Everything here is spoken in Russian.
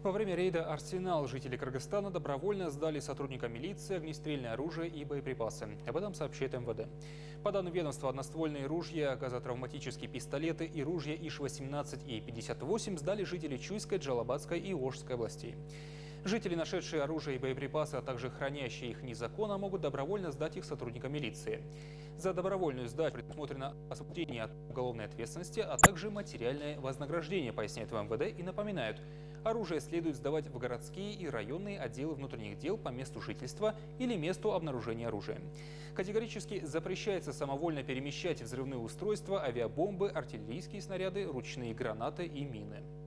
Во время рейда «Арсенал» жители Кыргызстана добровольно сдали сотрудникам милиции огнестрельное оружие и боеприпасы. Об этом сообщает МВД. По данным ведомства, одноствольные ружья, газотравматические пистолеты и ружья ИШ-18 и 58 сдали жители Чуйской, Джалабадской и Ошской областей. Жители, нашедшие оружие и боеприпасы, а также хранящие их незаконно, могут добровольно сдать их сотрудникам милиции. За добровольную сдачу предусмотрено освобождение от уголовной ответственности, а также материальное вознаграждение, поясняет в МВД и напоминают. Оружие следует сдавать в городские и районные отделы внутренних дел по месту жительства или месту обнаружения оружия. Категорически запрещается самовольно перемещать взрывные устройства, авиабомбы, артиллерийские снаряды, ручные гранаты и мины.